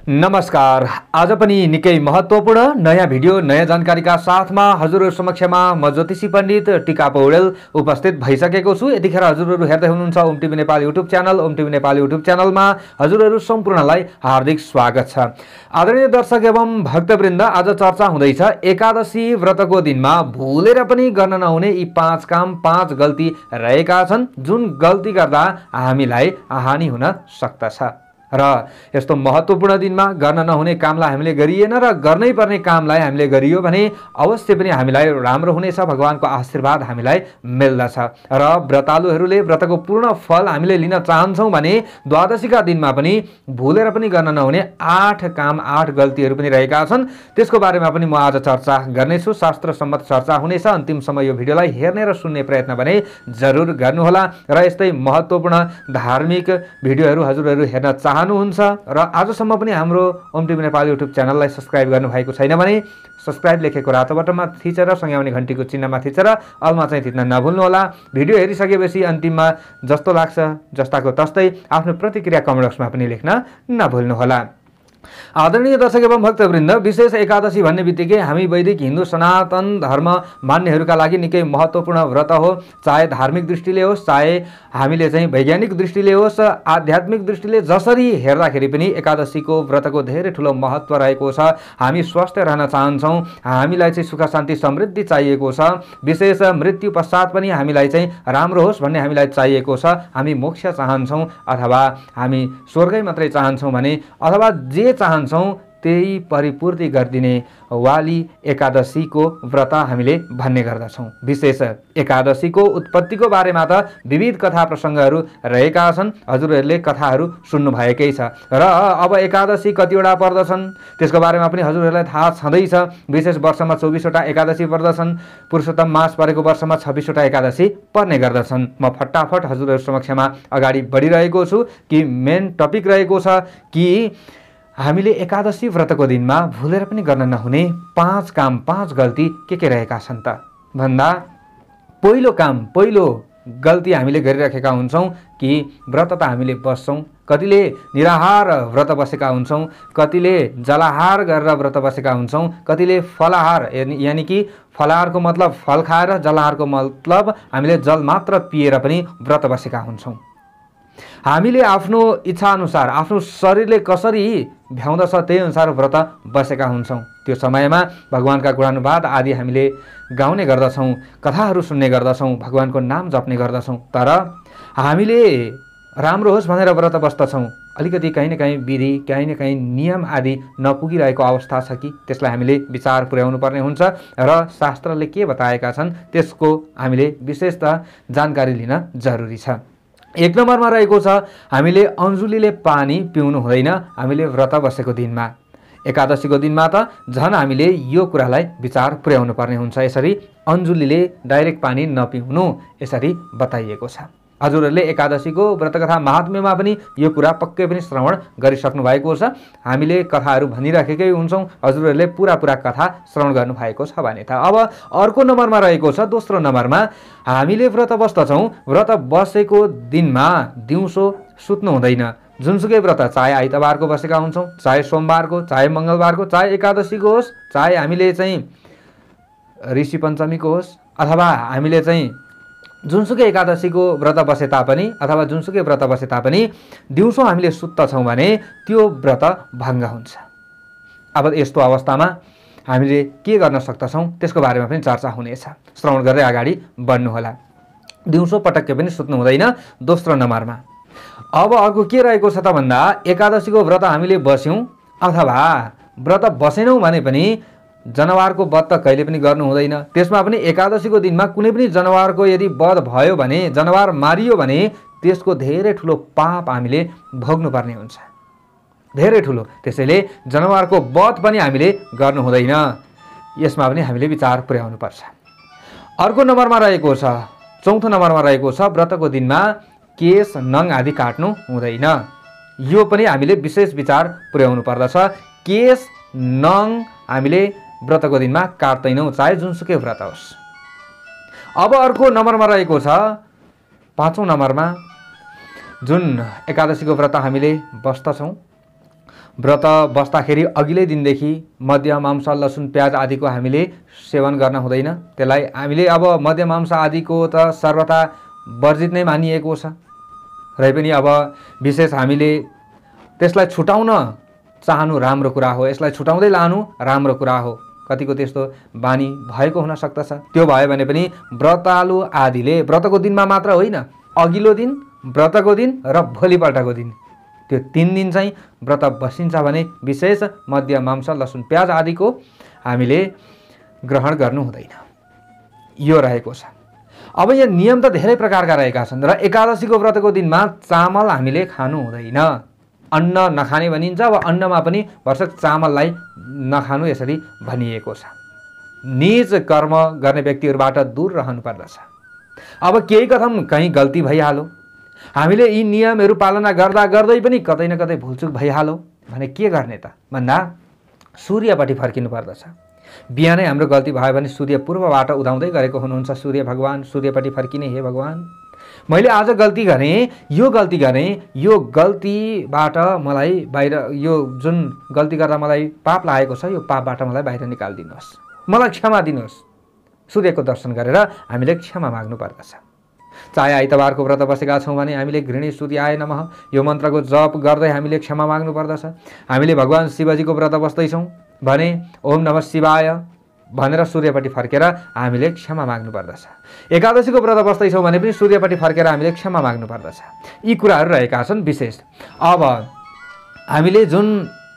नमस्कार। आज पनि निकै महत्त्वपूर्ण नयाँ भिडियो नयाँ जानकारीका साथमा हजुरहरु समक्षमा म ज्योतिषी पण्डित टिका पौडेल उपस्थित भइसकेको छु। यतिखेर हजुरहरु हेर्दै हुनुहुन्छ Om TV Nepal YouTube channel. Om TV Nepal YouTube च्यानलमा हजुरहरु सम्पूर्णलाई हार्दिक स्वागत छ। आदरणीय दर्शक एवं भक्तवृन्द, आज चर्चा हुँदैछ एकादशी व्रतको दिनमा भुलेर पनि गर्न नहुने यी 5 काम 5 गल्ती रहेका छन्, जुन गल्ती गर्दा हामीलाई हानि हुन सक्दछ। र यस्तो महत्त्वपूर्ण दिनमा गर्न नहुने कामलाई हामीले गरिएन र गर्नै पर्ने कामलाई हामीले गरियो भने अवश्य पनि हामीलाई राम्रो हुनेछ, भगवानको आशीर्वाद हामीलाई मिल्दछ। र व्रतालुहरूले व्रतको पूर्ण फल हामीले लिन चाहन्छौँ भने द्वादशीका दिनमा पनि भुलेर पनि गर्न नहुने 8 काम 8 गल्तीहरू पनि रहेका छन्। त्यसको बारेमा पनि म आज चर्चा गर्नेछु। शास्त्र सम्मत चर्चा हुनेछ। अन्तिमसम्म यो भिडियोलाई हेर्ने र सुन्ने प्रयत्न भने जरुर गर्नुहोला। र यस्तै महत्त्वपूर्ण धार्मिक भिडियोहरू हजुरहरू हेर्न चाहनुहुन्छ र आजसम्म पनि हाम्रो ओम टिभी नेपाल युट्युब च्यानललाई सब्स्क्राइब गर्नुभएको छैन भने सब्स्क्राइब लेखेको रातो बटनमा थिचेर सँगै आउने घण्टीको चिन्हमा थिचेर अलमा चाहिँ थिच्न नभुल्नुहोला। भिडियो हेरिसकेपछि अन्तिममा जस्तो लाग्छ जस्ताको तस्तै आफ्नो प्रतिक्रिया कमेन्ट बक्समा पनि लेख्न नभुल्नुहोला। आदरणीय दर्शक एवं भक्तवृन्द, विशेष एकादशी भन्ने बित्तिकै हामी वैदिक हिन्दू सनातन धर्म मान्नेहरूका लागि निकै महत्त्वपूर्ण व्रत हो। चाहे धार्मिक दृष्टिले होस्, चाहे हामीले चाहिँ वैज्ञानिक दृष्टिले होस्, आध्यात्मिक दृष्टिले जसरी हेर्दाखेरि पनि एकादशीको व्रतको धेरै ठुलो महत्त्व रहेको छ। हामी स्वस्थ रहन चाहन्छौँ, हामीलाई चाहिँ सुख शान्ति समृद्धि चाहिएको छ, विशेष मृत्यु पश्चात पनि हामीलाई चाहिँ राम्रो होस् भन्ने हामीलाई चाहिएको छ। हामी मोक्ष चाहन्छौँ अथवा हामी स्वर्गै मात्रै चाहन्छौँ भने अथवा जे चाहन्छौँ त्यही परिपूर्ति गरिदिने वाली एकादशीको व्रत हामीले भन्ने गर्दछौँ। विशेष एकादशीको उत्पत्तिको बारेमा त विविध कथा प्रसङ्गहरू रहेका छन्, हजुरहरूले कथाहरू सुन्नुभएकै छ। र अब एकादशी कतिवटा पर्दछन् त्यसको बारेमा पनि हजुरहरूलाई थाहा छँदैछ। विशेष वर्षमा 24 वटा एकादशी पर्दछन्। पुरुषोत्तम मास परेको वर्षमा 26 वटा एकादशी पर्ने गर्दछन्। म फटाफट हजुरहरू समक्षमा अगाडि बढिरहेको छु कि मेन टपिक रहेको छ कि हामीले एकादशी व्रतको दिनमा भुलेर पनि गर्न नहुने 5 काम 5 गल्ती के रहेका छन् त भन्दा पहिलो गल्ती हामीले गरिराखेका हुन्छौँ कि व्रत त हामीले बस्छौँ। कतिले निराहार व्रत बसेका हुन्छौँ, कतिले जलाहार गरेर व्रत बसेका हुन्छौँ, कतिले फलाहार यानि कि फलाहारको मतलब फल खाएर, जलाहारको मतलब हामीले जल मात्र पिएर पनि व्रत बसेका हुन्छौँ। हामीले आफ्नो इच्छा अनुसार आफ्नो शरीरले कसरी भ्याउँदछ त्यही अनुसार व्रत बसेका हुन्छौँ। त्यो समयमा भगवानका गुणानुवाद आदि हामीले गाउने गर्दछौँ, कथाहरू सुन्ने गर्दछौँ, भगवानको नाम जप्ने गर्दछौँ। तर हामीले राम्रो होस् भनेर व्रत बस्दछौँ, अलिकति कहीँ न कहीँ विधि कहीँ न कहीँ नियम आदि नपुगिरहेको अवस्था छ कि त्यसलाई हामीले विचार पुर्याउनु पर्ने हुन्छ र शास्त्रले के बताएका छन् त्यसको हामीले विशेषतः जानकारी लिन जरुरी छ। 1 नम्बरमा रहेको छ हामीले अन्जुलीले पानी पिउनु हुँदैन हामीले व्रत बसेको दिनमा। एकादशीको दिनमा त झन् हामीले यो कुरालाई विचार पुर्याउनु पर्ने हुन्छ। यसरी अन्जुलीले डाइरेक्ट पानी नपिउनु यसरी बताइएको छ। हजुरहरूले एकादशीको व्रतकथा महात्म्यमा पनि यो कुरा पक्कै पनि श्रवण गरिसक्नु भएको छ। हामीले कथाहरू भनिराखेकै हुन्छौँ, हजुरहरूले पुरा कथा श्रवण गर्नुभएको छ भने त। अब अर्को नम्बरमा रहेको छ, दोस्रो नम्बरमा हामीले व्रत बस्दछौँ, व्रत बसेको दिनमा दिउँसो सुत्नु हुँदैन। जुनसुकै व्रत, चाहे आइतबारको बसेका हुन्छौँ, चाहे सोमबारको, चाहे मङ्गलबारको, चाहे एकादशीको होस्, चाहे हामीले चाहिँ ऋषि पञ्चमीको होस्, अथवा हामीले चाहिँ जुनसुकै एकादशीको व्रत बसे तापनि अथवा जुनसुकै व्रत बसे तापनि दिउँसो हामीले सुत्दछौँ भने त्यो व्रत भङ्ग हुन्छ। अब यस्तो अवस्थामा हामीले के गर्न सक्दछौँ त्यसको बारेमा पनि चर्चा हुनेछ। श्रवण गर्दै अगाडि बढ्नुहोला। दिउँसो पटक्कै पनि सुत्नु हुँदैन दोस्रो नम्बरमा। अब अर्को के रहेको छ त भन्दा एकादशीको व्रत हामीले बस्यौँ अथवा व्रत बसेनौँ भने पनि जनावरको वध त कहिले पनि गर्नु हुँदैन। त्यसमा पनि एकादशीको दिनमा कुनै पनि जनावरको यदि वध भयो भने, जनावर मारियो भने त्यसको धेरै ठुलो पाप हामीले भोग्नुपर्ने हुन्छ, धेरै ठुलो। त्यसैले जनावरको वध पनि हामीले गर्नु हुँदैन। यसमा पनि हामीले विचार पुर्याउनु पर्छ। अर्को नम्बरमा रहेको छ, चौथो नम्बरमा रहेको छ व्रतको दिनमा केश नङ आदि काट्नु हुँदैन। यो पनि हामीले विशेष विचार पुर्याउनु पर्दछ। केश नङ हामीले व्रतको दिनमा काट्दैनौँ, चाहे जुनसुकै व्रत होस्। अब अर्को नम्बरमा रहेको छ 5औं नम्बरमा जुन एकादशीको व्रत हामीले बस्दछौँ व्रत बस्दाखेरि अघिल्लै दिनदेखि मद्य मांस लसुन प्याज आदिको हामीले सेवन गर्न हुँदैन। त्यसलाई हामीले अब मद्य मांस आदिको त सर्वथा वर्जित नै मानिएको छ। र पनि अब विशेष हामीले त्यसलाई छुटाउन चाहनु राम्रो कुरा हो, यसलाई छुटाउँदै लानु राम्रो कुरा हो। कतिको त्यस्तो बानी भएको हुन सक्दछ। त्यो भयो भने पनि व्रतालु आदिले व्रतको दिनमा मात्र होइन, अघिल्लो दिन, व्रतको दिन र भोलिपल्टको दिन, त्यो 3 दिन चाहिँ व्रत बसिन्छ भने विशेष मद्य मांस लसुन प्याज आदिको हामीले ग्रहण गर्नु हुँदैन। यो रहेको छ। अब यहाँ नियम त धेरै प्रकारका रहेका छन् र एकादशीको व्रतको दिनमा चामल हामीले खानु हुँदैन। अन्न नखाने भनिन्छ। अब अन्नमा पनि भरसक चामललाई नखानु यसरी भनिएको छ। निज कर्म गर्ने व्यक्तिहरूबाट दूर रहनु पर्दछ। अब केही कथम कहीँ गल्ती भइहाल्यो, हामीले यी नियमहरू पालना गर्दा गर्दै पनि कतै न कतै भुलचुक भइहाल्यो भने के गर्ने त भन्दा सूर्यपट्टि फर्किनु पर्दछ। बिहानै हाम्रो गल्ती भयो भने सूर्य पूर्वबाट उदाउँदै गरेको हुनुहुन्छ सूर्य भगवान, सूर्यपट्टि फर्किने हे भगवान, मैले आज गल्ती गरेँ, यो गल्तीबाट मलाई बाहिर, यो जुन गल्ती गर्दा मलाई पाप लागेको छ यो पापबाट मलाई बाहिर निकालिदिनुहोस्, मलाई क्षमा दिनुहोस्। सूर्यको दर्शन गरेर हामीले क्षमा माग्नु पर्दछ। चाहे आइतबारको व्रत बसेका छौँ भने हामीले घृणी सूर्याय नमः यो मन्त्रको जप गर्दै हामीले क्षमा माग्नु पर्दछ। हामीले भगवान शिवजीको व्रत बस्दैछौँ भने ओम नमः शिवाय भनेर सूर्यपट्टि फर्केर हामीले क्षमा माग्नु पर्दछ। एकादशीको व्रत बस्दैछौँ भने पनि सूर्यपट्टि फर्केर हामीले क्षमा माग्नु पर्दछ। यी कुराहरू रहेका छन् विशेष। अब हामीले जुन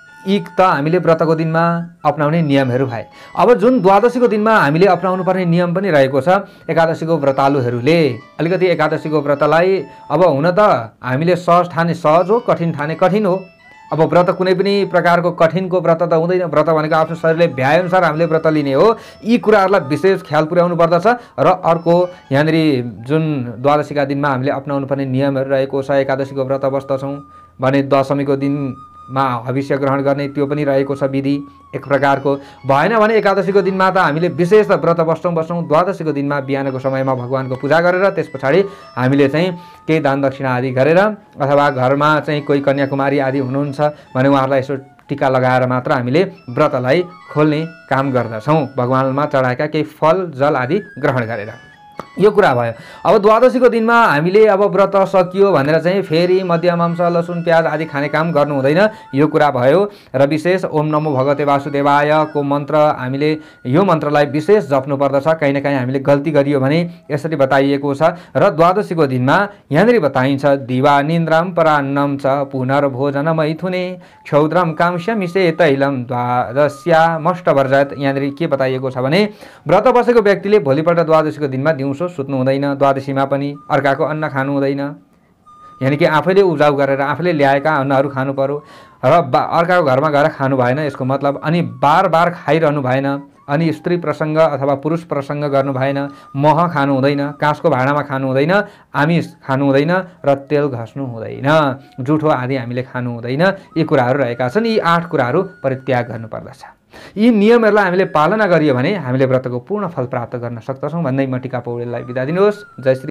हामीले व्रतको दिनमा अपनाउने नियमहरू भए, अब जुन द्वादशीको दिनमा हामीले अपनाउनु पर्ने नियम पनि रहेको छ। एकादशीको व्रतालुहरूले अलिकति एकादशीको व्रतलाई अब हुन त हामीले सहज ठाने सहज हो, कठिन ठाने कठिन हो। अब व्रत कुनै पनि प्रकारको कठिनको व्रत त हुँदैन। व्रत भनेको आफ्नो शरीरले भ्याएअनुसार हामीले व्रत लिने हो। यी कुराहरूलाई विशेष ख्याल पुर्याउनु पर्दछ। र अर्को यहाँनिर जुन द्वादशीका दिनमा हामीले अपनाउनु पर्ने नियमहरू रहेको छ, एकादशीको व्रत बस्दछौँ भने दशमीको दिनमा हविष्य ग्रहण गर्ने त्यो पनि रहेको छ विधि एक प्रकारको। भएन भने एकादशीको दिनमा त हामीले विशेष व्रत बस्छौँ, द्वादशीको दिनमा बिहानको समयमा भगवानको पूजा गरेर त्यस पछाडि हामीले चाहिँ केही दान दक्षिणा आदि गरेर अथवा घरमा चाहिँ कोही कन्याकुमारी आदि हुनुहुन्छ भने उहाँहरूलाई यसो टीका लगाएर मात्र हामीले व्रतलाई खोल्ने काम गर्दछौँ, भगवानमा चढाएका केही फल जल आदि ग्रहण गरेर। यो कुरा भयो। अब द्वादशीको दिनमा हामीले अब व्रत सकियो भनेर चाहिँ फेरि मद्य मांस लसुन प्याज आदि खाने काम गर्नु हुँदैन। यो कुरा भयो। र विशेष ओम नमो भगवते वासुदेवाय को मन्त्र हामीले यो मन्त्रलाई विशेष जप्नु पर्दछ। कहीँ न कहीँ हामीले गल्ती गरियो भने यसरी बताइएको छ। र द्वादशीको दिनमा यहाँनिर बताइन्छ दिवा निन्द्राम परान्नम च पुनर्भोजन मैथुने क्षौद्रम कांस्यमिसे तैलम द्वादश्यामष्टवर्जयत्। यहाँनिर के बताइएको छ भने व्रत बसेको व्यक्तिले भोलिपल्ट द्वादशीको दिनमा दिउँसो सुत्नु हुँदैन, द्वादशीमा पनि अर्काको अन्न खानु हुँदैन। यानि कि आफैले उब्जाउ गरेर आफैले ल्याएका अन्नहरू खानु पर्यो र अर्काको घरमा गएर खानु भएन यसको मतलब। अनि बार बार खाइरहनु भएन, अनि स्त्री प्रसङ्ग अथवा पुरुष प्रसङ्ग गर्नु भएन, मह खानु हुँदैन, काँसको भाँडामा खानु हुँदैन, आमिष खानु हुँदैन र तेल घस्नु हुँदैन, जुठो आदि हामीले खानु हुँदैन। यी कुराहरू रहेका छन्। यी 8 कुराहरू परित्याग गर्नुपर्दछ। यी नियमहरूलाई हामीले पालना गरियो भने हामीले व्रतको पूर्ण फल प्राप्त गर्न सक्दछौँ भन्दै म टिका पौडेललाई बिदा दिनुहोस्। जय श्री